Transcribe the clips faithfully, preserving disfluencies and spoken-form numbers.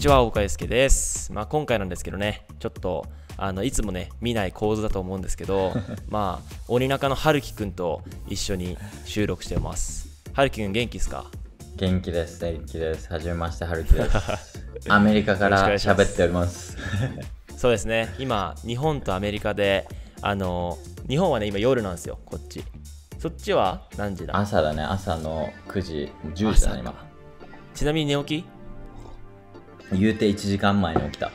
ちは、岡祐介です。まあ、今回なんですけどね、ちょっとあのいつもね見ない構図だと思うんですけど、まあ鬼中の春樹くんと一緒に収録してます。春樹くん元気ですか？ 元気です、元気です。はじめまして、春樹です。アメリカから喋っております。 そうですね、今日本とアメリカで、あの日本はね今夜なんですよ、こっち。そっちは何時だ？ 朝だね、朝のくじ、じゅうじだね今。 ちなみに寝起き？ 言うていちじかんまえに起きた。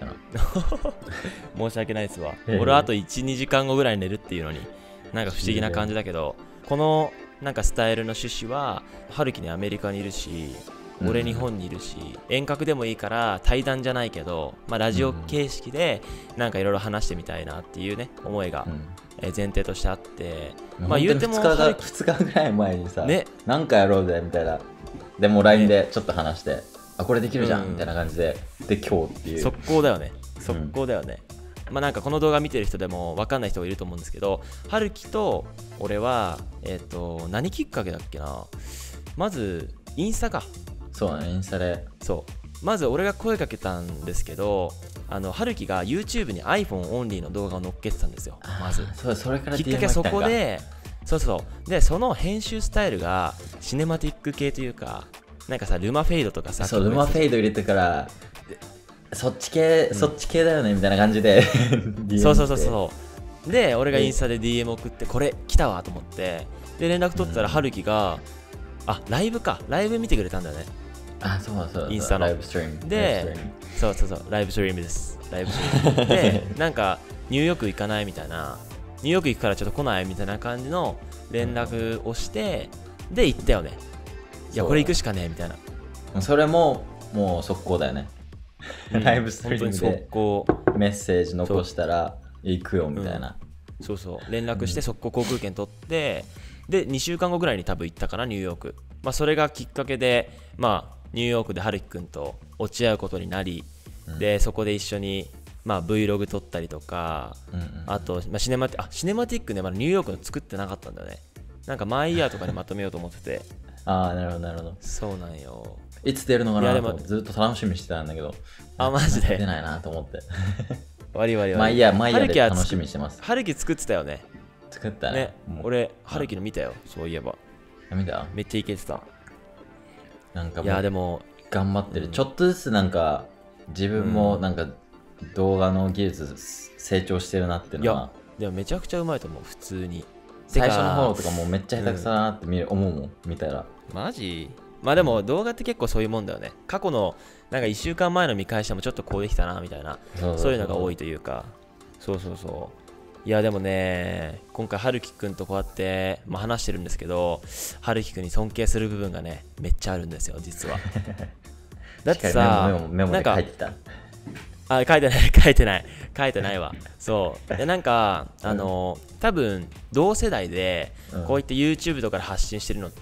申し訳ないですわ。俺はあといち、にじかんごぐらい寝るっていうのになんか不思議な感じだけど、このなんかスタイルの趣旨は、春樹ねアメリカにいるし、俺日本にいるし、うん、遠隔でもいいから対談じゃないけど、まあ、ラジオ形式でなんかいろいろ話してみたいなっていうね思いが前提としてあって、 うん、まあ言うてもふつかぐらい前にさ、ね、なんかやろうぜみたいな、でも ライン でちょっと話して、ね、あこれできるじゃん、うん、みたいな感じで、で今日っていう速攻だよね速攻だよね、うん、まあなんかこの動画見てる人でも分かんない人がいると思うんですけど、春樹と俺はえっと何きっかけだっけな、まずインスタか。 そうね、インスタで。 そうまず俺が声かけたんですけど、あの春樹が YouTube に iPhone オンリーの動画を載っけてたんですよ。まずそうそれからきっかけはそこで、そうそうでその編集スタイルがシネマティック系というか、なんかさルマフェイドとかさ、 そうルマフェイド入れてからそっち系、うん、そっち系だよねみたいな感じでそうそうそうそうで俺がインスタで ディーエム 送って、これ来たわと思って、で連絡取ったら春樹が、うん、あライブかライブ見てくれたんだよね。 あ、そうそうそう、 インスタのライブストリームで、そうそうそうライブストリームですライブストリームでなんかニューヨーク行かないみたいな、ニューヨーク行くからちょっと来ないみたいな感じの連絡をして、うん、で行ったよね。いやこれ行くしかねえみたいな。 それももう速攻だよね、うん、ライブストリームで速攻メッセージ残したら行くよみたいな、 うん、そうそう連絡して速攻航空券取って、でにしゅうかんごぐらいに多分行ったかな、ニューヨーク。まあそれがきっかけで、まあニューヨークで春樹くんと落ち合うことになり、うん、でそこで一緒に、まあ、Vlog 撮ったりとか、うんうん、あと、まあ、シネマティあシネマティックねまだニューヨークの作ってなかったんだよね。なんかマイヤーとかにまとめようと思っててああなるほどなるほど。 そうなんよ。 いつ出るのかなとずっと楽しみにしてたんだけど、 あマジで出ないなと思ってわりわりわり。 マイヤーマイヤーで楽しみにしてます。 春樹作ってたよね。 作ったね。 ね俺春樹の見たよ、そういえば。 見た？ めっちゃイケてた。 なんかもういやでも頑張ってる、うん、ちょっとずつなんか自分もなんか動画の技術成長してるなっていうのは、 いやでもめちゃくちゃうまいと思う普通に。 最初の方とかもうめっちゃ下手くそだなって見る、うん、思うもん見たら。 マジ？まあでも動画って結構そういうもんだよね。過去のなんかいっしゅうかんまえの見返してもちょっとこうできたなみたいな、そういうのが多いというか。そうそうそう。いやでもね今回春樹くんとこうやって、まあ、話してるんですけど、春樹くんに尊敬する部分がねめっちゃあるんですよ実は。だってさメモメモメモで書いてた？ あ書いてない書いてない書いてないわ。そうでなんかあの、うん、多分同世代でこういった YouTube とかで発信してるのって、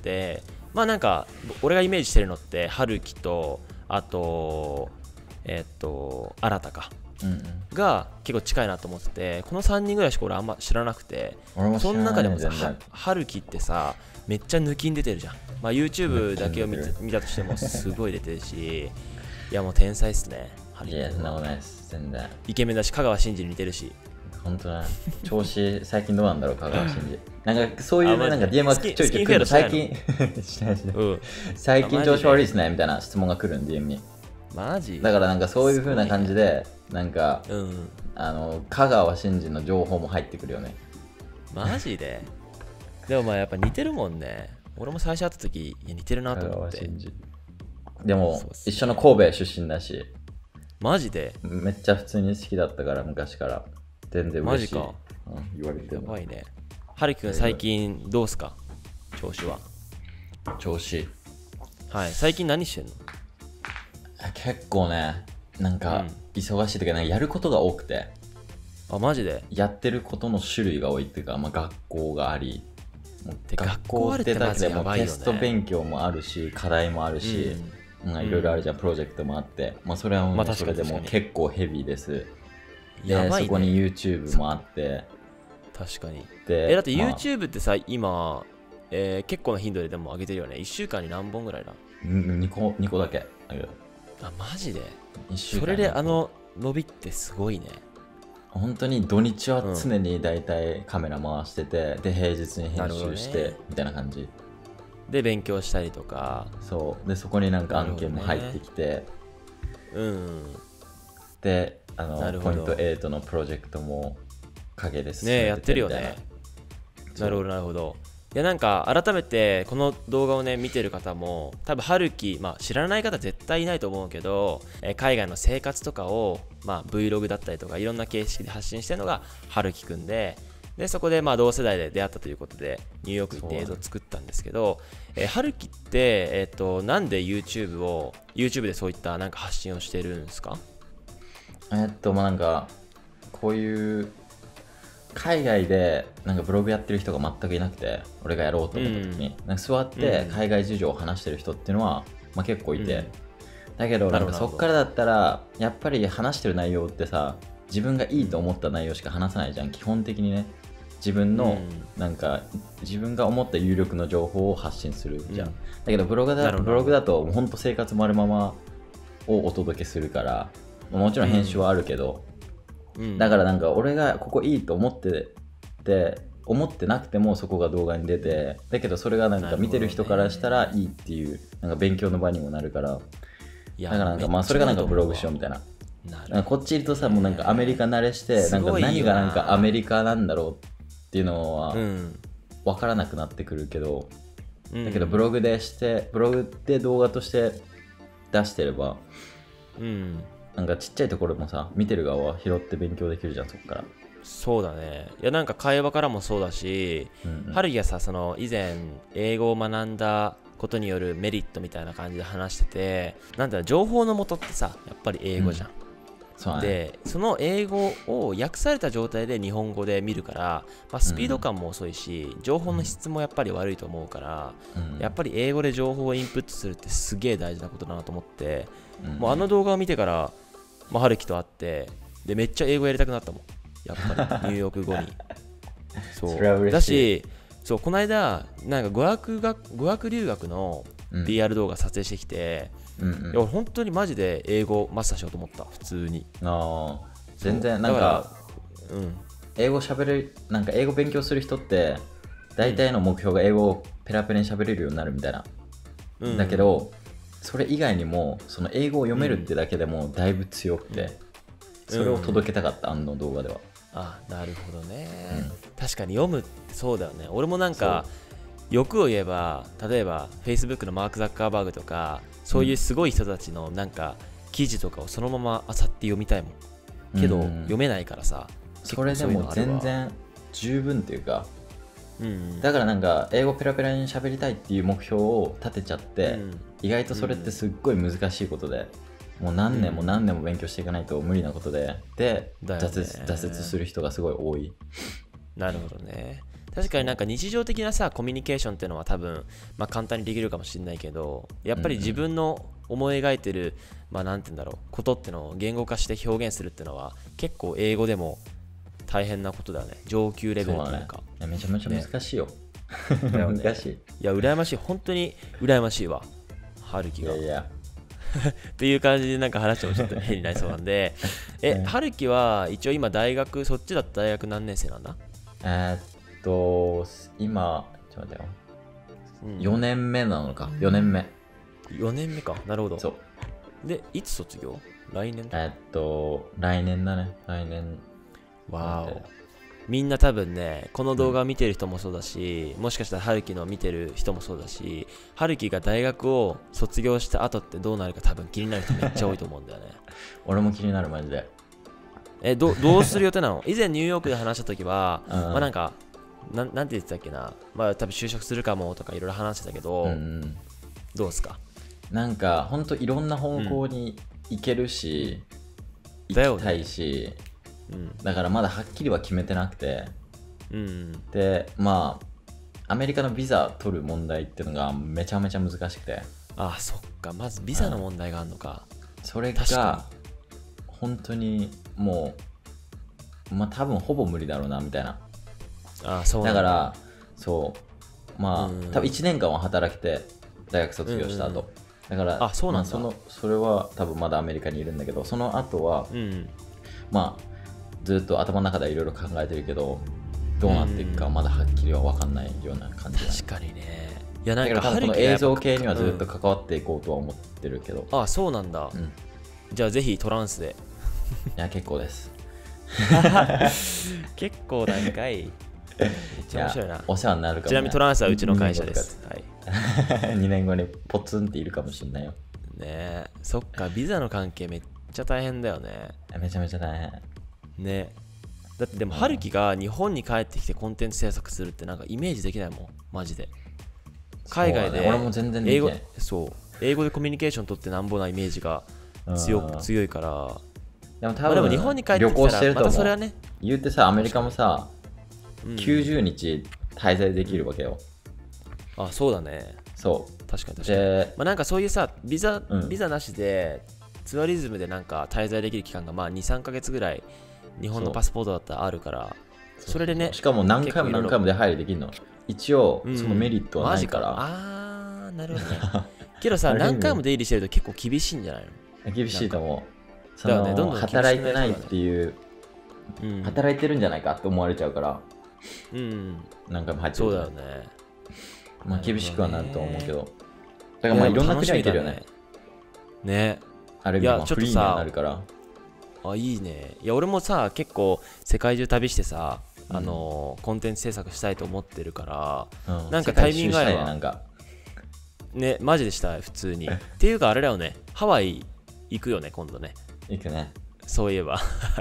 うん、まあなんか俺がイメージしてるのって春樹とあとえっと新たかうんうん、が結構近いなと思ってて、このさんにんぐらいしか俺あんま知らなくて、その中でもさ春樹ってさめっちゃ抜きん出てるじゃん。まあ YouTube だけを 見, 見たとしてもすごい出てるし、いやもう天才っすね。 いやそんなことないです、全然イケメンだし香川真司に似てるし。 本当ね、調子最近どうなんだろう香川真司。なんかそういうねなんか ディーエム がちょいちょい来るの最近しないしない、うん、最近調子悪いっすねみたいな質問が来るん ディーエム に。 マジだからなんかそういう風な感じでなんか、うん、あの香川真司の情報も入ってくるよね。 マジででもまあやっぱ似てるもんね。俺も最初会った時いや似てるなと思って。 でも一緒の神戸出身だし。 マジでめっちゃ普通に好きだったから昔から。全然嬉しい。マジか、 うん、言われてる。やばいね。春樹くん最近どうすか調子は？ 調子はい最近何してんの？ 結構ねなんか忙しいというか、ね、やることが多くて。 あマジで？ やってることの種類が多いっていうか、まあ、学校があり、もう学校ってだけでもテスト勉強もあるし課題もあるし、いろいろあるじゃん、プロジェクトもあって、まあ、それはもうそれでも結構ヘビーです。で、ね、そこに YouTube もあって確かに。でえだって YouTube ってさ、まあ、今、えー、結構な頻度ででも上げてるよね。いっしゅうかんに何本ぐらいだ？ に 個, に個だけ。 あ、マジでいっしゅうかんそれであの伸びってすごいね。 本当に土日は常にだいたいカメラ回してて、うん、で平日に編集して、ね、みたいな感じで勉強したりとか。 そうでそこになんか案件も入ってきて、ね、 うんであのポイントはちのプロジェクトも陰で進めててみたいな、 ねやってるよね。なるほどなるほど。いやなんか改めてこの動画をね見てる方も多分春樹、まあ知らない方絶対いないと思うけど、え海外の生活とかを、まあ、Vlog だったりとかいろんな形式で発信してるのが春樹くんで、でそこでまあ同世代で出会ったということでニューヨーク行って映像を作ったんですけど、えー、春樹って、えー、となんで YouTube を YouTube でそういったなんか発信をしてるんですか？ えっとまあなんかこういう海外でなんかブログやってる人が全くいなくて、俺がやろうと思った時に、うん、なんか座って海外事情を話してる人っていうのは、まあ、結構いて、うん、だけどなんかそっからだったらやっぱり話してる内容ってさ、自分がいいと思った内容しか話さないじゃん、基本的にね。自分のなんか自分が思った有力の情報を発信するじゃん、うん、だけどブログだブログだと本当生活もあるままをお届けするから、もちろん編集はあるけど、うん、だからなんか俺がここいいと思ってて思ってなくてもそこが動画に出て、だけどそれがなんか見てる人からしたらいいっていうなんか勉強の場にもなるから、だからなんかまあそれがなんかブログしようみたいな。なんかこっちいるとさ、もうなんかアメリカ慣れして、なんか何がなんかアメリカなんだろうっていうのは分からなくなってくるけど、うん、だけどブログでしてブログで動画として出してれば、うん、なんかちっちゃいところもさ見てる側は拾って勉強できるじゃん、そこから。 そうだね。いやなんか会話からもそうだし、うんうん、春樹がさその以前英語を学んだことによるメリットみたいな感じで話してて、なんだろう、情報の元ってさやっぱり英語じゃん、うんそうね、でその英語を訳された状態で日本語で見るから、まあ、スピード感も遅いし、うん、情報の質もやっぱり悪いと思うから、うん、やっぱり英語で情報をインプットするってすげえ大事なことだなと思って、うん、もうあの動画を見てから、まあ、春樹と会ってでめっちゃ英語やりたくなったもん、やっぱりニューヨーク後にそうそれは嬉しい。 だし、そうこの間なんか語学学語学留学の ピーアール 動画撮影してきて、うんうん、いや本当にマジで英語マスターしようと思った、普通に。 あ全然なんか、うん、英語喋れる、なんか英語勉強する人って大体の目標が英語をペラペラに喋れるようになるみたいな、うん、だけどそれ以外にもその英語を読めるってだけでもだいぶ強くて、うん、それを届けたかった、あの動画では。 あ、なるほどね、うん、確かに読むってそうだよね。俺もなんか欲を言えば、例えば Facebook のマーク・ザッカーバーグとかそういうすごい人たちのなんか記事とかをそのまま漁って読みたいもんけど、うん、読めないからさ。 それでも全然十分っていうか、うん、だからなんか英語ペラペラに喋りたいっていう目標を立てちゃって、うん、意外とそれってすっごい難しいことで、もう何年も何年も勉強していかないと無理なことで、で、ね、挫折、挫折する人がすごい多い。 なるほどね。確かになんか日常的なさコミュニケーションっていうのは多分、まあ、簡単にできるかもしれないけど、やっぱり自分の思い描いてる、まあなんて言うんだろう、ことってのを言語化して表現するっていうのは結構英語でも大変なことだよね。上級レベルというか。 そうだね、めちゃめちゃ難しいよ。 ね、 難しい。 いや羨ましい、本当に羨ましいわ、春樹が。いやいやっていう感じでなんか話もちょっと変になりそうなんでえ、春樹は一応今大学、そっちだった大学何年生なんだ？ えー、っと今ちょっと待ってよ、うん、よねんめなのか、よねんめよねんめか、なるほど。 そうでいつ卒業？来年？ えー、っと来年だね、来年。 わーお。みんな多分ねこの動画を見てる人もそうだし、うん、もしかしたら春樹の見てる人もそうだし、春樹が大学を卒業した後ってどうなるか多分気になる人めっちゃ多いと思うんだよね俺も気になる、マジで。 え、ど, どうする予定なの？以前ニューヨークで話した時は、うん、まあなんかな, なんて言ってたっけな、まあ多分就職するかもとかいろいろ話してたけど、うん、どうですか？ なんかほんといろんな方向に行けるし、うん、行きたいし、うん、だからまだはっきりは決めてなくて、うん、でまあアメリカのビザ取る問題っていうのがめちゃめちゃ難しくて。 ああ、そっか、まずビザの問題があるのか、 うん、それが本当にもうまあ多分ほぼ無理だろうなみたいな。 ああ、そうなんだ。 だからそうまあ、うん、多分いちねんかんは働けて大学卒業した後、うんうん、 だからあ、そうなんだ。 まあ、そのそれは多分まだアメリカにいるんだけど、その後は、 うん、 まあずっと頭の中でいろいろ考えてるけど、どうなっていくかまだはっきりは分かんないような感じだ、ね、 確かにね。いやなんかだから多分この映像系にはずっと関わっていこうとは思ってるけど、 うん、あ、そうなんだ、うん、じゃあぜひトランスでいや結構です結構なんかいめっちゃ面白いな。 いお世話になるかも、ね、 ちなみにトランスはうちの会社です、 はい、にねんごにポツンっているかもしれないよねえ。そっか、ビザの関係めっちゃ大変だよね。 めちゃめちゃ大変ね。だってでも春樹が日本に帰ってきてコンテンツ制作するってなんかイメージできないもんマジで。海外で俺も全然できない。 そう英語でコミュニケーション取ってなんぼなイメージが強く強いから。 でも多分、 まあ、でも日本に帰ってきたらまたそれはね、 言うてさアメリカもさ、うん、きゅうじゅうにち滞在できるわけよ。 あ、そうだね。 そう確かに確かに。まあ、なんかそういうさビザ、うん、ビザなしでツアリズムでなんか滞在できる期間がまあに、さんかげつぐらい日本のパスポートだったらあるから、それでね、 しかも何回も何回も出入りできるの。一応そのメリットはないから、うん、 ああなるほどねけどさ何回も出入りしてると結構厳しいんじゃないの？厳しいと思う。その、ね、どんどん働いてないっていう、うん、働いてるんじゃないかって思われちゃうから、うん、何回も入ってる。 そうだよね。 まあ厳しくはなると思うけど、だからまあいろんな国がいてるよね。 ね。 ある意味まあフリーになるから。 あ、いいね。いや俺もさ結構世界中旅してさ、あのーうん、コンテンツ制作したいと思ってるから、うん、なんかタイミングがあれば、ね、ね、マジでしたい普通にっていうかあれだよね、ハワイ行くよね今度ね。 行くね、 そういえば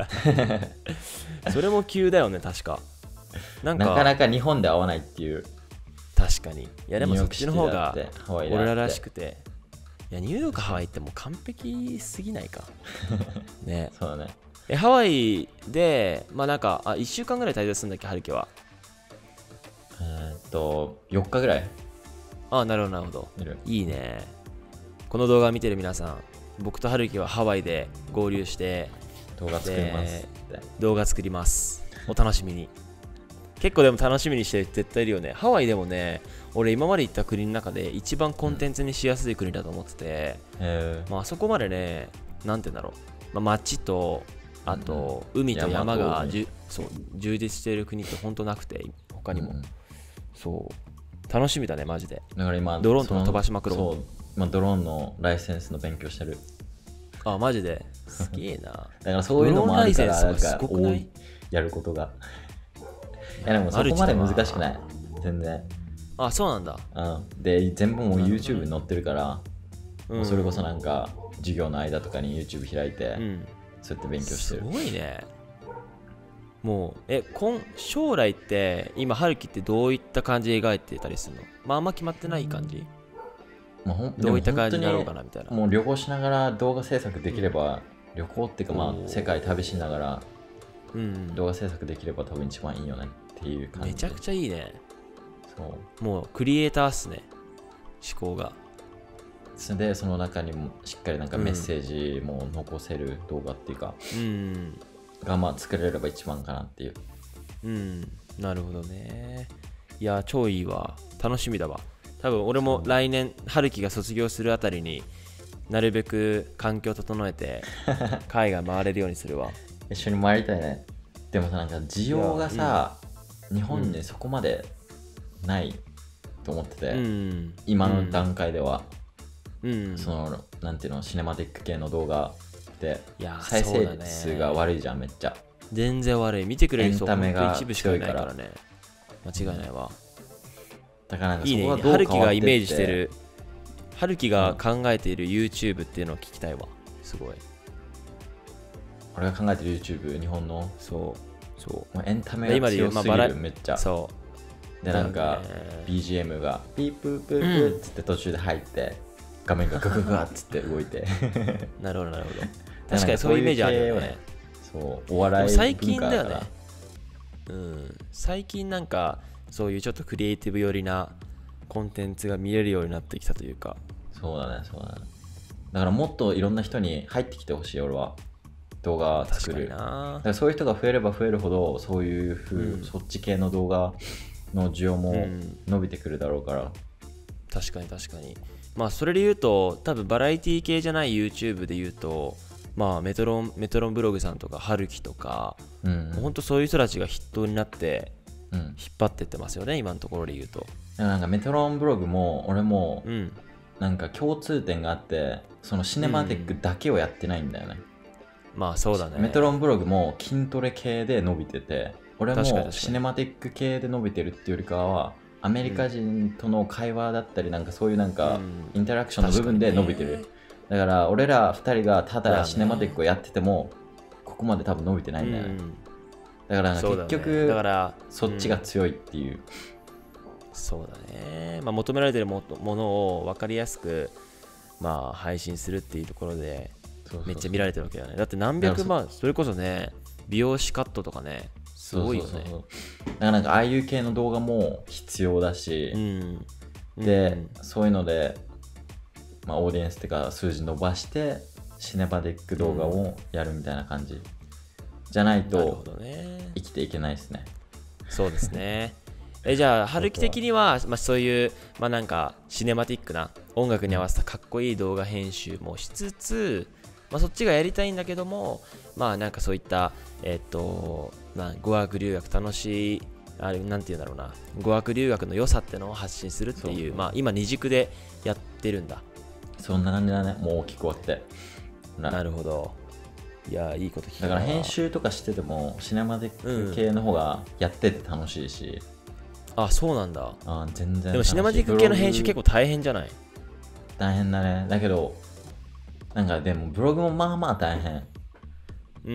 それも急だよね確か。 なんかなかなか日本で会わないっていう。 確かに。いやでもそっちの方が俺ららしくて、いやニューヨークハワイってもう完璧すぎないかね。 そうだね。 えハワイでまあなんかあいっしゅうかんぐらい滞在するんだっけ春樹は。 えー、っとよっかぐらい。 あ、なるほどなるほど。いいね。この動画を見てる皆さん、僕と春樹はハワイで合流して動画作ります。 動画作ります。お楽しみに。結構でも楽しみにしてる絶対いるよね。ハワイでもね、俺今まで行った国の中で一番コンテンツにしやすい国だと思ってて、うん、まああそこまでね、なんて言うんだろう、まあ、街とあと海と山がじゅそう充実している国って本当なくて、他にも、うん、そう楽しみだねマジで。 だから今ドローンとか飛ばしまくろう。 そう、まあ、ドローンのライセンスの勉強してる。 あ、マジですげえな。だからそういうのもあるからなんか多いやることが。いやでもそこまで難しくない。全然。 あ、そうなんだ。 うん。で、全部もう YouTube に載ってるから、うん、もうそれこそなんか授業の間とかに YouTube 開いて、うん、そうやって勉強してる。 すごいね。もう、え、今将来って今春樹ってどういった感じで描いてたりするの？まああんま決まってない感じ？ まあ、ほんどういった感じになろうかなみたいな。 もう旅行しながら動画制作できれば、うん、旅行っていうかまあ世界旅しながら、うん、動画制作できれば多分一番いいよねっていう感じ。 めちゃくちゃいいね。 そう。 もうクリエイターっすね、思考が。 で、その中にもしっかりなんかメッセージも残せる動画っていうか、うん、がまあ作れれば一番かなっていう。 うん、なるほどね。いや、超いいわ。楽しみだわ。多分俺も来年春樹が卒業するあたりになるべく環境を整えて海外回れるようにするわ。 一緒に回りたいね。でもさ、なんか需要がさ、うん、日本にそこまでないと思ってて、うん、今の段階では、うん、そのなんていうのシネマティック系の動画って再生数が悪いじゃん、めっちゃ。 全然悪い。見てくれる人は一部しかいないからね。間違いないわ。 だからなんかそこはどう変わってっていいね。春樹がイメージしてる、春樹が考えている YouTube っていうのを聞きたいわ。すごい。 俺が考えてる YouTube、日本のそうそうもうエンタメが強すぎる、めっちゃ。 そうで、なんか ビージーエム がピープープープーっつって途中で入って、うん、画面がガガガッつって動いてなるほどなるほど。確かにそういうイメージあるよね。 そう、お笑い文化最近だよね。うん、最近なんかそういうちょっとクリエイティブ寄りなコンテンツが見れるようになってきたというか。 そうだね、そうだね。だからもっといろんな人に入ってきてほしい、俺は。動画作る。だからそういう人が増えれば増えるほど、そういうふう、うん、そっち系の動画の需要も伸びてくるだろうから。 うん、確かに確かに。 まあそれで言うと多分バラエティ系じゃない YouTube で言うとまあメトロンメトロンブログさんとかハルキとか、うんうん、もうほんとそういう人たちが筆頭になって引っ張ってってますよね、うん、今のところで言うと。 なんかメトロンブログも俺もなんか共通点があって、そのシネマティックだけをやってないんだよね、 うん、まあそうだね。 メトロンブログも筋トレ系で伸びてて、俺もシネマティック系で伸びてるっていうよりかはアメリカ人との会話だったりなんかそういうなんかインタラクションの部分で伸びてる、うん、だから俺らふたりがただシネマティックをやっててもここまで多分伸びてないんだよね、うん、だから結局 そ,、ね、だからそっちが強いっていう、うん、 そうだね、まあ、求められてるものを分かりやすくまあ配信するっていうところでめっちゃ見られてるわけだね。だって何百万、それこそね美容師カットとかねすごいよね。そうそうそう、 だからなんかああいう系の動画も必要だし、うん、で、うん、そういうので、まあ、オーディエンスっていうか数字伸ばしてシネマティック動画をやるみたいな感じ、うん、じゃないと生きていけないですね。 そうですね。えじゃあ春樹的には、まあ、そういう、まあ、なんかシネマティックな音楽に合わせたかっこいい動画編集もしつつ、まあ、そっちがやりたいんだけども、まあなんかそういったえっと、まあ、語学留学楽しい、あれなんていうんだろうな、語学留学の良さってのを発信するっていう、まあ今二軸でやってるんだ。 そんな感じだね、もう大きく割ってな。なるほど。いやいいこと聞いた。 だから編集とかしててもシネマティック系の方がやってて楽しいし、 うん、あそうなんだ。 あ全然。 でもシネマティック系の編集結構大変じゃない？ 大変だね。だけどなんかでもブログもまあまあ大変。 うん、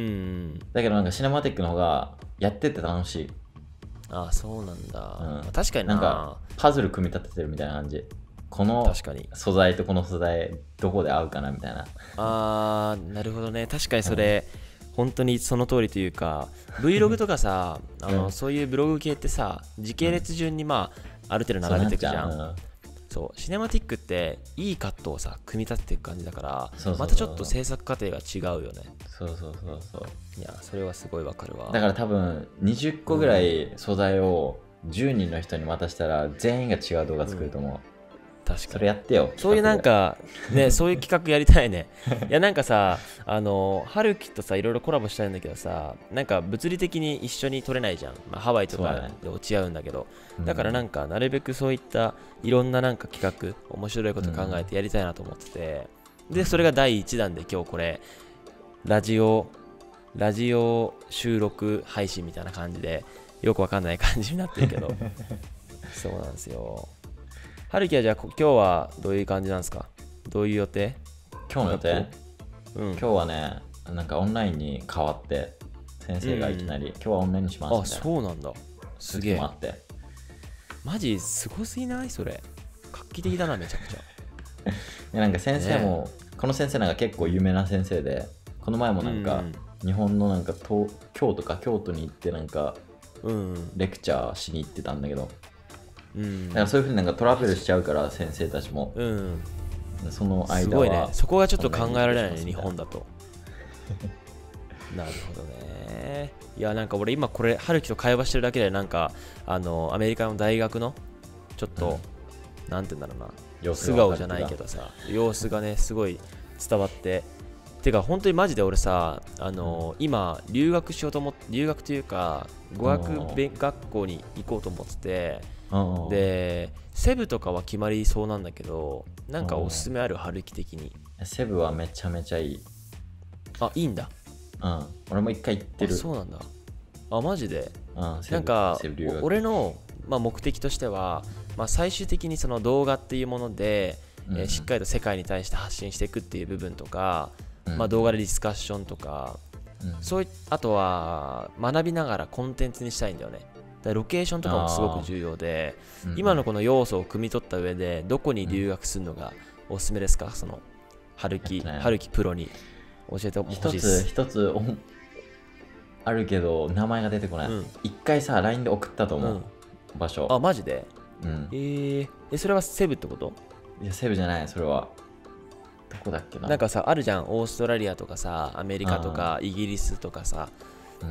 だけどなんかシネマティックの方がやってて楽しい。 ああそうなんだ、うん、確かにな, なんかパズル組み立ててるみたいな感じ。この素材とこの素材どこで合うかなみたいな。 あーなるほどね。確かにそれ、うん、本当にその通りというか Vlog とかさあの、うん、そういうブログ系ってさ時系列順にまあある程度流れていくじゃん。そう、そうシネマティックっていいカットをさ組み立てていく感じだからそうそうそう、またちょっと制作過程が違うよね。 そうそうそうそう。 いやそれはすごいわかるわ。 だから多分にじゅっこぐらい素材をじゅうにんの人に渡したら全員が違う動画作ると思う、うん、 確かにそれやってよ。 そういうなんかねそういう企画やりたいね。いやなんかさあの春樹とさいろいろコラボしたいんだけどさなんか物理的に一緒に撮れないじゃん、まあ、ハワイとかで落ち合うんだけどだ、ね,、からなんかなるべくそういったいろんななんか企画面白いこと考えてやりたいなと思ってて、うん、でそれがだいいちだんで今日これラジオラジオ収録配信みたいな感じでよくわかんない感じになってるけどそうなんですよ。春樹はじゃあ今日はどういう感じなんですか？どういう予定？ 今日の予定、うん、今日はねなんかオンラインに変わって先生がいきなり、うん、今日はオンラインにしますみたいな。 あそうなんだ。すげえ。マジすごすぎない？それ画期的だなめちゃくちゃ。 いやなんか先生も、ね、この先生なんか結構有名な先生でこの前もなんか、うん、日本のなんか東京都か京都に行ってなんか、うん、レクチャーしに行ってたんだけど、うん、だからそういうふうになんかトラベルしちゃうから先生たちも、うん、その間はすごいね。そこがちょっと考えられないね日本だと。なるほどね。いやなんか俺今これ春樹と会話してるだけでなんかあのアメリカの大学のちょっと、うん、なんて言うんだろうな素顔じゃないけどさ様子がねすごい伝わっててか本当にマジで俺さあの、うん、今留学しようと思って留学というか語学勉学校に行こうと思っててでセブとかは決まりそうなんだけどなんかおすすめある春樹的に。 セブはめちゃめちゃいい。 あいいんだ。 うん俺も一回行ってる。 あそうなんだ。あマジで。うんなんか俺の、まあ、目的としては、まあ、最終的にその動画っていうもので、うんえー、しっかりと世界に対して発信していくっていう部分とか、うんまあ、動画でディスカッションとか、うん、そういあとは学びながらコンテンツにしたいんだよね。だロケーションとかもすごく重要で、うん、今のこの要素を汲み取った上でどこに留学するのがおすすめですか？その春樹、ね、春樹プロに教えてほしいです。 一つ一つあるけど名前が出てこない。うん、一回さ ライン で送ったと思う、うん、場所。 あマジで、 うん、 えー、えそれはセブってこと？ いやセブじゃないそれはどこだっけな。 なんかさあるじゃんオーストラリアとかさアメリカとかイギリスとかさ、うん、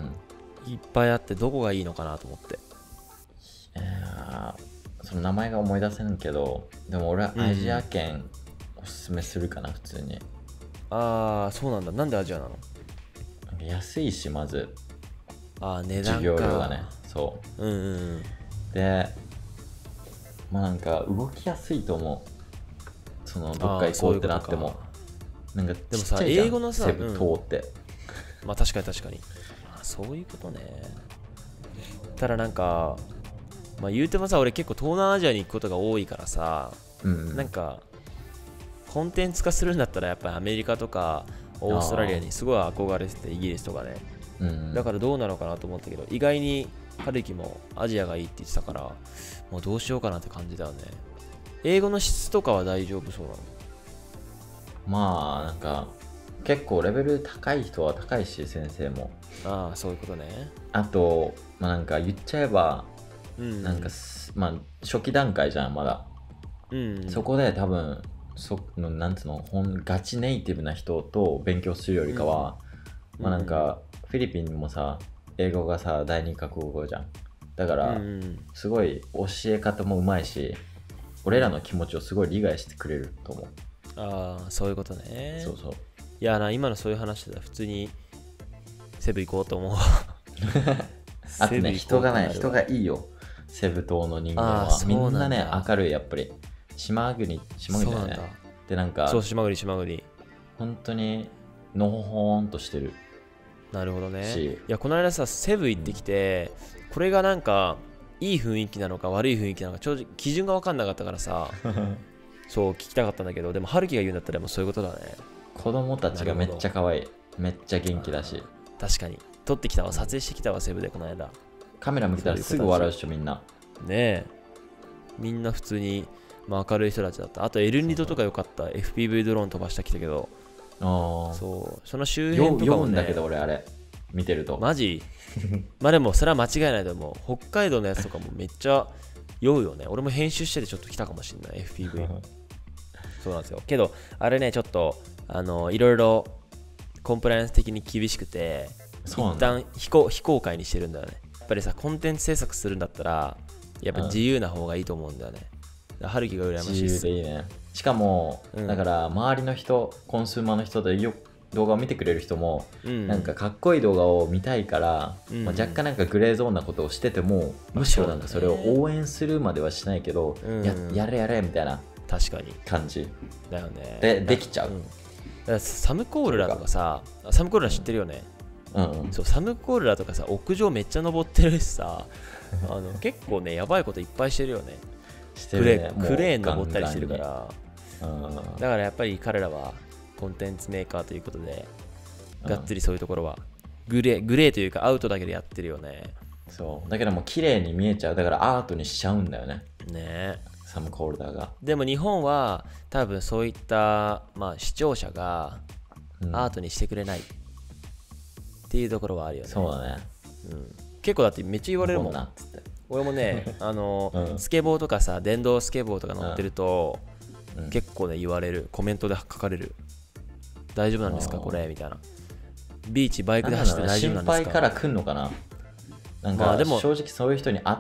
いっぱいあってどこがいいのかなと思って。 えー、その名前が思い出せんけどでも俺はアジア圏おすすめするかな普通に。 ああそうなんだ。なんでアジアなの？ なんか安いしまずああ値段か。 授業料がね。そう。 うんうんうん。 でまあなんか動きやすいと思う。そのどっか行こうってなっても。なんかちっちゃいじゃん。 でもさ英語のさセブ島って、 うん、まあ確かに確かに、まあ、そういうことね。ただなんかまあ言うてもさ俺結構東南アジアに行くことが多いからさ、 うんうん、 なんかコンテンツ化するんだったらやっぱりアメリカとかオーストラリアにすごい憧れてて、イギリスとかね、 うんうん、 だからどうなのかなと思ったけど意外に春樹もアジアがいいって言ってたからもうどうしようかなって感じだよね。英語の質とかは大丈夫そうなの？ まあなんか結構レベル高い人は高いし先生も。 ああそういうことね。 あとまあなんか言っちゃえば、 うん、 なんかまあ初期段階じゃんまだ、 うん、 そこで多分そのなんつうの本ガチネイティブな人と勉強するよりかは、うん、まあなんかフィリピンもさ英語がさ第二カ国語じゃん。だからすごい教え方もうまいし俺らの気持ちをすごい理解してくれると思う。 ああそういうことね。 そうそう。 いやな今のそういう話で普通にセブ行こうと思う。 あとね人がない人がいいよセブ島の人間は。みんなね明るいやっぱり。島国島国だよね。でなんかそう島国島国本当にのほほんとしてる。 なるほどね。いやこの間さセブ行ってきて、うん、これがなんかいい雰囲気なのか悪い雰囲気なのか正直基準が分かんなかったからさそう聞きたかったんだけど、でも春樹が言うんだったらもうそういうことだね。 子供たちがめっちゃ可愛い。めっちゃ元気だし。 確かに撮ってきたわ、撮影してきたわセブでこの間。 カメラ向けたらすぐ笑うっしょみんな。 ねえみんな普通に、まあ、明るい人たちだった。あとエルニドとかよかった。 エフピーブイ ドローン飛ばしてきたけど、あそうその周辺とかもね。 読むんだけど俺あれ見てるとマジまあでもそれは間違いないと思う。北海道のやつとかもめっちゃ酔うよね。俺も編集しててちょっと来たかもしれない エフピーブイ そうなんですよ。けどあれねちょっとあのいろいろコンプライアンス的に厳しくて一旦非公非公開にしてるんだよね。やっぱりさコンテンツ制作するんだったらやっぱ自由な方がいいと思うんだよね。春樹が羨ましい。 自由でいいね。しかも、うん、だから周りの人コンスーマーの人でよ動画を見てくれる人も、うん、なんかかっこいい動画を見たいから、うんまあ、若干なんかグレーゾーンなことをしてても、うん、むしろなんかそれを応援するまではしないけど、うん、や, やれやれみたいな確かに感じだよね。 でできちゃう、 うん、だからサムコールラとかさ、サムコールラ知ってるよね、うんうん、そうサムコールラとかさ屋上めっちゃ登ってるしさあの結構ねやばいこといっぱいしてるよね。してるね、クレーン登ったりしてるから、ガンガンに、うん、だからやっぱり彼らはコンテンツメーカーということで、うん、がっつりそういうところはグレーグレーというかアウトだけでやってるよね。 そうだけどもう綺麗に見えちゃう。だからアートにしちゃうんだよね。 ねサムコールダーが。 でも日本は多分そういった、まあ、視聴者がアートにしてくれないっていうところはあるよね。 そうだね、 うん、結構だってめっちゃ言われるもん。 なっつって俺もねあの、うん、スケボーとかさ電動スケボーとか乗ってると、うん、結構ね言われる。コメントで書かれる。大丈夫なんですかこれみたいな。ビーチバイクで走って大丈夫なんですか。 心配から来んのかな。なんか、まあ、でも正直そういう人に会って、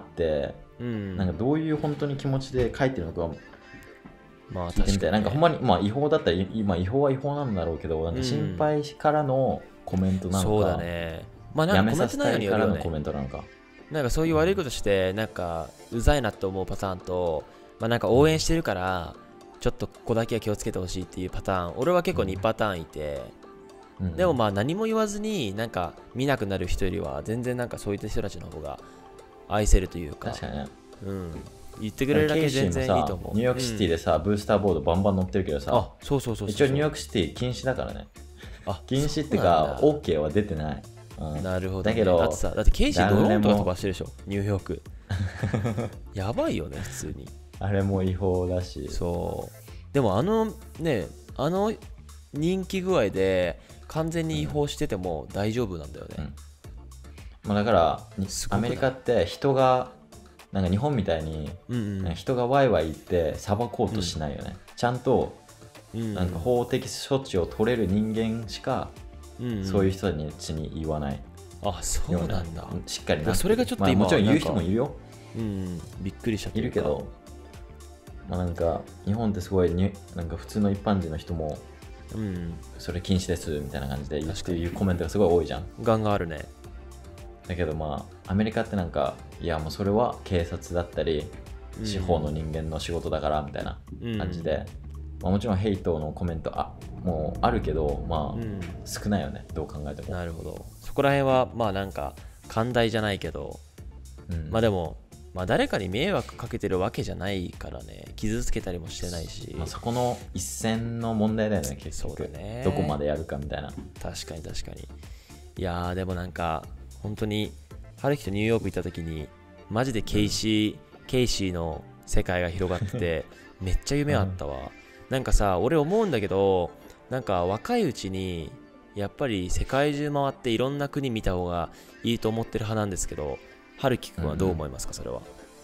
うん、なんかどういう本当に気持ちで書いてるのかまあ聞いてみたい。なんかほんまに、まあ、違法だったら今違法は違法なんだろうけど、なんか心配からのコメントなのか、 そうだね。まあなんかコメント内容によるよね。 やめさせたいからのコメントなのか。 なんかそういう悪いことしてなんかうざいなって思うパターンと、まあ、なんか応援してるからちょっとここだけは気をつけてほしいっていうパターン、俺は結構にパターンいて、うん、でもまあ何も言わずになんか見なくなる人よりは全然なんかそういった人たちの方が愛せるというか、 確かにね、 うん、言ってくれるだけ全然いいと思う。 ニューヨークシティでさ、うん、ブースターボードバンバン乗ってるけどさ、 あ、そうそうそうそう、 一応ニューヨークシティ禁止だからね。あ、禁止っていうか OK は出てない。 うん、なるほど、ね、 だけどだってさ、だってケイシードローンとか飛ばしてるでしょニューヨークやばいよね普通に。 あれも違法だし。 そうでもあのねあの人気具合で完全に違法してても大丈夫なんだよね、うんまあ、だからアメリカって人がなんか日本みたいに、うんうん、人がワイワイ言って裁こうとしないよね、うん、ちゃんとなんか法的処置を取れる人間しか、うんうん、そういう人たちに言わない。 あ、そうなんだ。 しっかりな。 それがちょっと今、 まあ、もちろん言う人もいるよ。 うん、びっくりしちゃった。 いるけど、 まあなんか日本ってすごいになんか普通の一般人の人もうん、 それ禁止ですみたいな感じで言っていうコメントがすごい多いじゃん。 ガンがあるね。 だけどまあアメリカってなんかいやもうそれは警察だったり司法の人間の仕事だからみたいな感じで、うんまあ、もちろんヘイトのコメントあもうあるけどまあ、うん、少ないよねどう考えても。 なるほど。そこら辺はまあなんか寛大じゃないけど、うん、まあでもまあ誰かに迷惑かけてるわけじゃないからね、傷つけたりもしてないし、 まあ、そこの一線の問題だよね結局。そうだね、どこまでやるかみたいな。 確かに確かに。いやーでもなんか本当に春樹とニューヨーク行った時にマジでケイシー、うん、ケイシーの世界が広がっててめっちゃ夢あったわ、うん、なんかさ俺思うんだけどなんか若いうちにやっぱり世界中回っていろんな国見た方がいいと思ってる派なんですけど、春樹くんはどう思いますか、それは。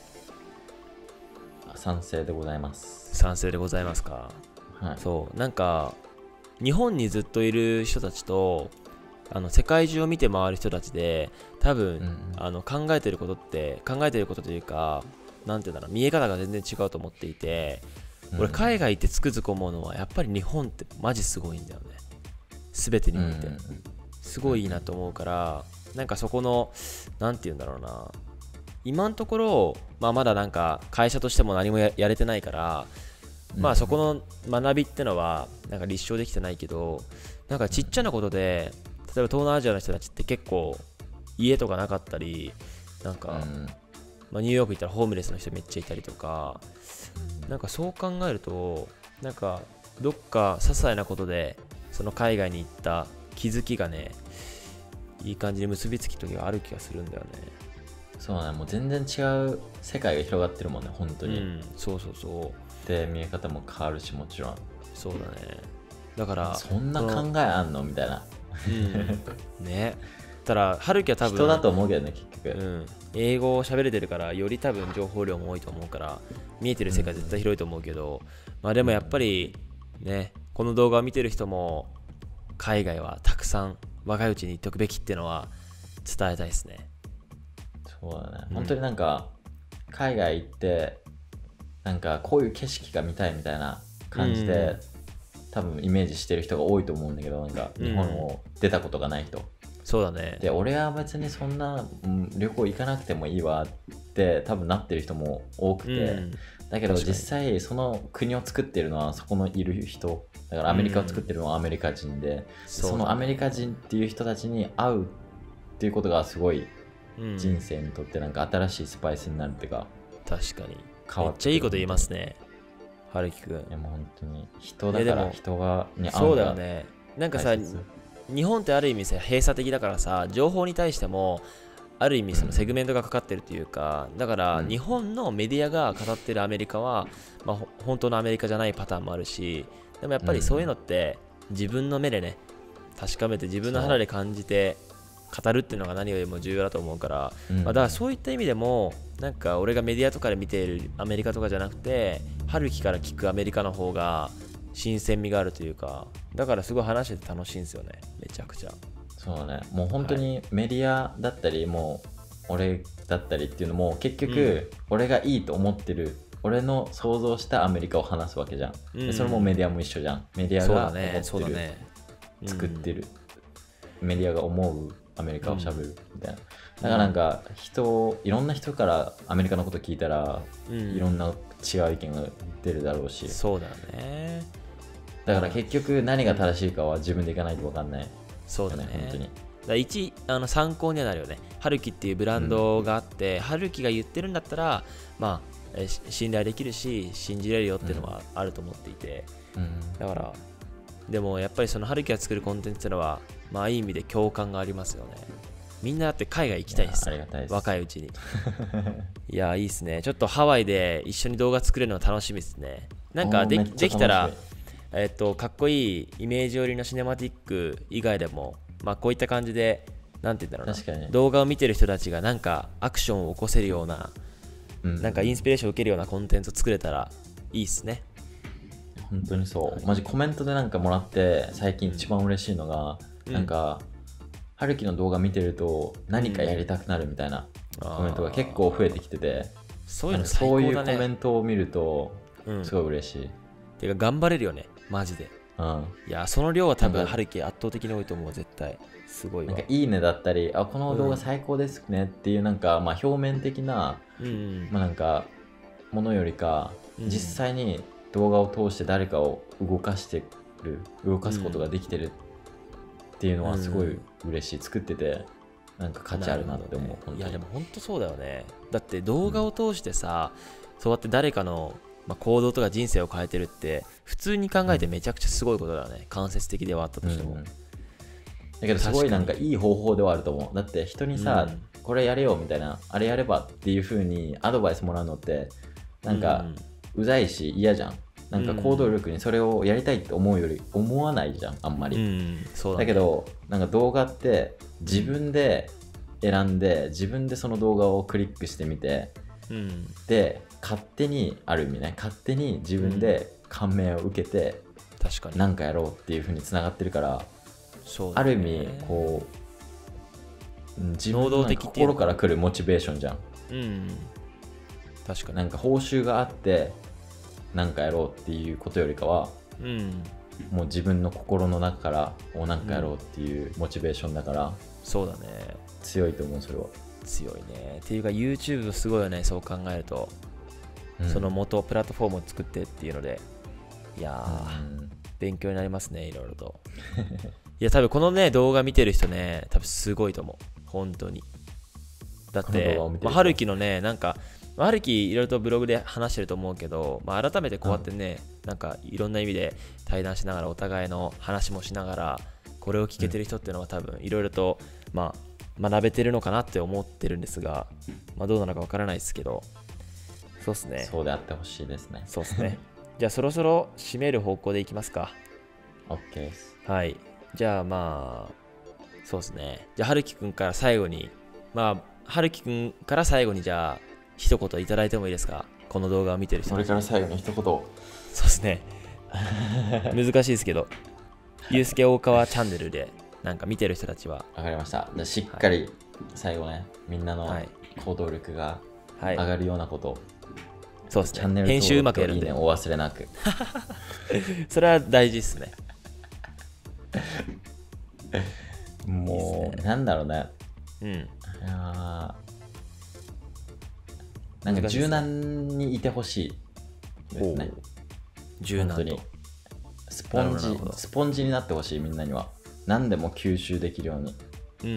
賛成でございます。 賛成でございますか、はい、そうなんか日本にずっといる人たちとあの世界中を見て回る人たちで多分、うん、あの考えてることって考えてることというかなんていうんだろう見え方が全然違うと思っていて、うん、俺海外行ってつくづく思うのはやっぱり日本ってマジすごいんだよね。全てにおいて、うん、すごいいいなと思うからなんかそこのなんていうんだろうな今のところ、まあ、まだなんか会社としても何も や, やれてないから、うん、まあそこの学びってのはなんか立証できてないけどなんかちっちゃなことで例えば東南アジアの人たちって結構家とかなかったりなんか、うんまあ、ニューヨーク行ったらホームレスの人めっちゃいたりとか、うん、なんかそう考えるとなんかどっか些細なことでその海外に行った気づきがねいい感じに結びつき時がある気がするんだよね。 そうねもう全然違う世界が広がってるもんね本当に、うん、 そうそうそうで見え方も変わるしもちろんそうだねだからそんな考えあんのみたいなうん、ねただ春樹は多分人だと思うけどね結局、 うん、英語を喋れてるからより多分情報量も多いと思うから見えてる世界絶対広いと思うけど、うん、まあでもやっぱりねこの動画を見てる人も海外はたくさん若いうちに行っておくべきっていうのは伝えたいですね。 そうだね、うん、本当になんか海外行ってなんかこういう景色が見たいみたいな感じで、うん、多分イメージしてる人が多いと思うんだけどなんか日本を出たことがない人、うん、 そうだねで俺は別にそんな、うん、旅行行かなくてもいいわって多分なってる人も多くて、うん、だけど実際その国を作ってるのはそこのいる人だからアメリカを作ってるのはアメリカ人で、うん、そのアメリカ人っていう人たちに会うっていうことがすごい人生にとってなんか新しいスパイスになるっていうか、 確かにめっちゃいいこと言いますね春樹くん。 いやもう本当に人だから人がに会うのがそうだよね。なんかさ日本ってある意味さ閉鎖的だからさ情報に対してもある意味そのセグメントがかかってるというか、うん、だから日本のメディアが語ってるアメリカは、まあ、本当のアメリカじゃないパターンもあるしでもやっぱりそういうのって自分の目でね確かめて自分の肌で感じて語るっていうのが何よりも重要だと思うから、うんまあ、だからそういった意味でもなんか俺がメディアとかで見ているアメリカとかじゃなくて春樹から聞くアメリカの方が新鮮味があるというかだからすごい話してて楽しいんですよねめちゃくちゃ。 そうねもう本当にメディアだったり、はい、もう俺だったりっていうのも結局俺がいいと思ってる、うん、俺の想像したアメリカを話すわけじゃん、うん、でそれもメディアも一緒じゃん。メディアが思ってる、そうだね、そうだね、うん、作ってるメディアが思うアメリカを喋るみたいな、だからなんか人いろんな人からアメリカのこと聞いたら、うん、いろんな違う意見が出るだろうし、 そうだね。 だから結局何が正しいかは自分でいかないと分かんない、 そうだね本当に。だ一あの参考にはなるよね。春樹っていうブランドがあって、うん、春樹が言ってるんだったらまあえ信頼できるし信じれるよっていうのはあると思っていて、うん、だからでもやっぱりその春樹が作るコンテンツっていうのはまあいい意味で共感がありますよね。みんなだって海外行きたいんですよ若いうちにいやいいっすね。ちょっとハワイで一緒に動画作れるの楽しみですね。なんか で, できたら、えっと、かっこいいイメージ寄りのシネマティック以外でも、まあ、こういった感じでなんて言うんだろうな、確かに動画を見てる人たちがなんかアクションを起こせるような、うん、なんかインスピレーションを受けるようなコンテンツを作れたらいいっすね。 本当にそうマジコメントでなんかもらって最近一番嬉しいのが、うん、なんか春樹の動画見てると何かやりたくなるみたいなコメントが結構増えてきてて、 そういうの最高だね。 そういうコメントを見るとうんすごい嬉しい。 てか頑張れるよねマジで。 うん、 いやその量は多分なんか春樹圧倒的に多いと思う絶対。すごいわ。 なんかいいねだったり、あ、この動画最高ですねっていうなんか、まあ表面的な、 うんうんまあなんかものよりか、 うん実際に動画を通して誰かを動かしてる、動かすことができてるっていうのはすごい嬉しい。作っててなんか価値あるなって思う。 なるほどね、 本当にいやでも本当そうだよね。だって動画を通してさ、うん、そうやって誰かの、まあ、行動とか人生を変えてるって普通に考えてめちゃくちゃすごいことだよね、うん、間接的ではあったとしても、うん、だけどすごいなんかいい方法ではあると思う。だって人にさ、うん、これやれよみたいな、あれやればっていう風にアドバイスもらうのってなんかうざいし嫌じゃん。なんか行動力にそれをやりたいって思うより思わないじゃんあんまり、 うんそうだね、 だけどなんか動画って自分で選んで自分でその動画をクリックしてみて、 うん、 で勝手にある意味ね勝手に自分で感銘を受けて、 うん、確かになんかやろうっていう風につながってるから、 そうだね、 ある意味こう自分の心から来るモチベーションじゃん、 うん、確かになんか報酬があってなんかやろうっていうことよりかは、 うん、 もう自分の心の中からおなんかやろうっていうモチベーションだから、うん、 そうだね強いと思う。それは強いね。っていうか YouTube すごいよねそう考えると、うん、その元プラットフォームを作ってっていうので、いやー、うん、勉強になりますねいろいろといや多分このね動画見てる人ね多分すごいと思う本当に。だってまあ、春樹のねなんか春樹いろいろとブログで話してると思うけど、まあ、改めてこうやってね、うん、なんかいろんな意味で対談しながらお互いの話もしながらこれを聞けてる人っていうのは多分いろいろと、まあ、学べてるのかなって思ってるんですが、まあ、どうなのかわからないですけど、そうですね。 そうであってほしいですね。 そうですね。じゃあそろそろ締める方向でいきますか。 OK です。 はい。じゃあまあそうですね。じゃあ春樹くんから最後にまあ春樹くんから最後にじゃあ一言いただいてもいいですか。この動画を見てる人。 俺から最後に一言。そうですね。難しいですけど、ゆうすけ大川チャンネルでなんか見てる人たちは。 わかりました。じゃあしっかり最後ね、はい、みんなの行動力が上がるようなこと、はい、 そうですね。 チャンネル編集うまくやるんで。 いいね、お忘れなく。 それは大事ですね。 もう、いいね、なんだろうね。 うん。 いやなんか柔軟にいてほしいですね。 柔軟と。 本当にスポンジスポンジになってほしいみんなには。何でも吸収できるように。 うんうん、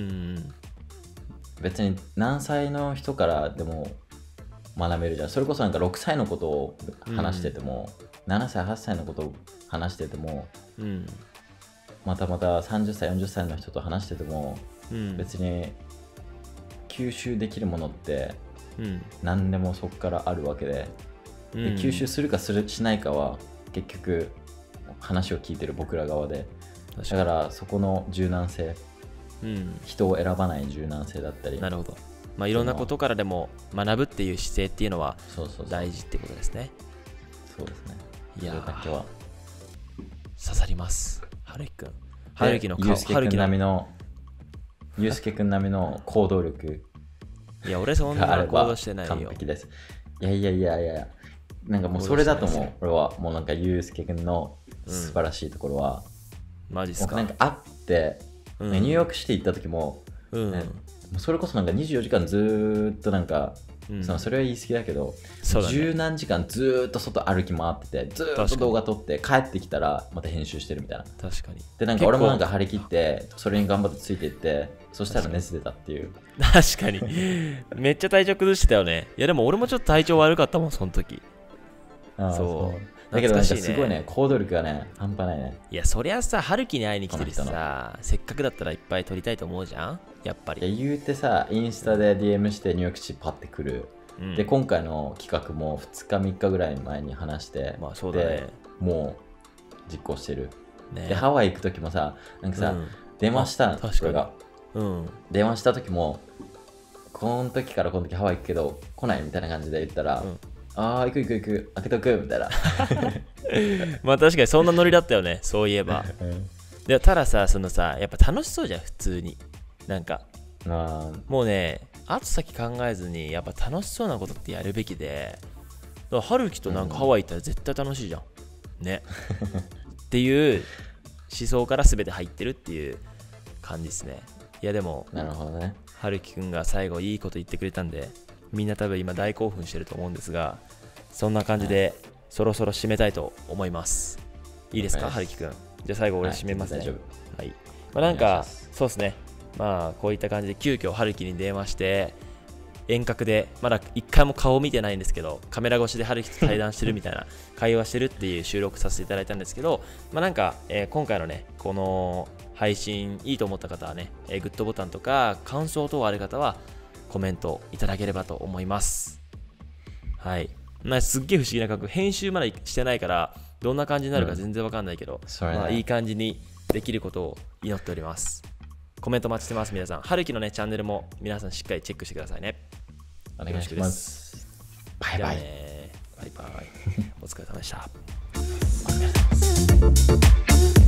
別に何歳の人からでも学べるじゃん。それこそなんかろくさいのことを話してても、うん、ななさいはっさいのことを話してても、 うん、 またまたさんじゅっさいよんじゅっさいの人と話してても、うん、別に吸収できるものってうん、何でもそこからあるわけ で,、うん、で吸収するかするしないかは結局話を聞いてる僕ら側で、だからそこの柔軟性、うん、人を選ばない柔軟性だったり、 なるほど、まあ、いろんなことからでも学ぶっていう姿勢っていうのは大事ってことですね。 そうですね。 いやそれだけは刺さります。春樹くん、春樹の顔、 ゆうすけくん並みのゆうすけくん並みの行動力いや俺そんな行動してないよ。 完璧です。いやいやいやいや、なんかもうそれだと思う。俺はもうなんかゆうすけくんの素晴らしいところは、 うん、マジっすか。 なんか会って、うん、ニューヨークシティ行った時も、うんね、それこそなんかにじゅうよじかんずーっとなんか、うん、そのそれは言い過ぎだけど、そうだね、十何時間ずーっと外歩き回ってて、ずーっと動画撮って帰ってきたらまた編集してるみたいな。 確かに。 でなんか俺もなんか張り切ってそれに頑張ってついていって、そしたら熱出たっていう。 確かにめっちゃ体調崩してたよね。いやでも俺もちょっと体調悪かったもんその時。 ああそうだけどなんかすごいね、行動力がね半端ないね。 いやそりゃさ、春樹に会いに来てるしさ、せっかくだったらいっぱい撮りたいと思うじゃんやっぱり。 いや言うてさ、インスタで ディーエム してニューヨーク市パッてくる、うん、で今回の企画もふつかみっかぐらい前に話して、 まあそうだね、 でもう実行してる、ね、でハワイ行く時もさ、なんかさ、うん、電話したの、 確かに、 うん、電話した時もこの時からこの時ハワイ行くけど来ないみたいな感じで言ったら、うん、ああ行く行く行く開けとくみたいなまあ確かにそんなノリだったよね、そういえば、うん、でたださ、そのさやっぱ楽しそうじゃん普通に。なんかもうね後先考えずにやっぱ楽しそうなことってやるべきで、 から春樹となんかハワイ行ったら絶対楽しいじゃんねっていう思想から全て入ってるっていう感じですね。いやでもなるほどね、 春樹くんが最後いいこと言ってくれたんで、みんな多分今大興奮してると思うんですが、そんな感じでそろそろ締めたいと思います。いいですか、春樹くん。じゃあ最後俺締めますね。 はい、大丈夫。はい。まあ、なんかそうですね。まあこういった感じで急遽春樹に電話して遠隔で、まだ一回も顔見てないんですけど、カメラ越しで春樹と対談してるみたいな会話してるっていう収録させていただいたんですけど、まあなんか、えー、今回のねこの配信いいと思った方はね、えー、グッドボタンとか感想等ある方はコメントいただければと思います。はい。まあ、すっげえ不思議な感覚、編集まだしてないからどんな感じになるか全然わかんないけど、うんまあ、いい感じにできることを祈っております。コメント待ちしてます。皆さん、春樹のねチャンネルも皆さんしっかりチェックしてくださいね。 お願いします。 バイバイ。バイバイ。お疲れ様でした。 お疲れ様です。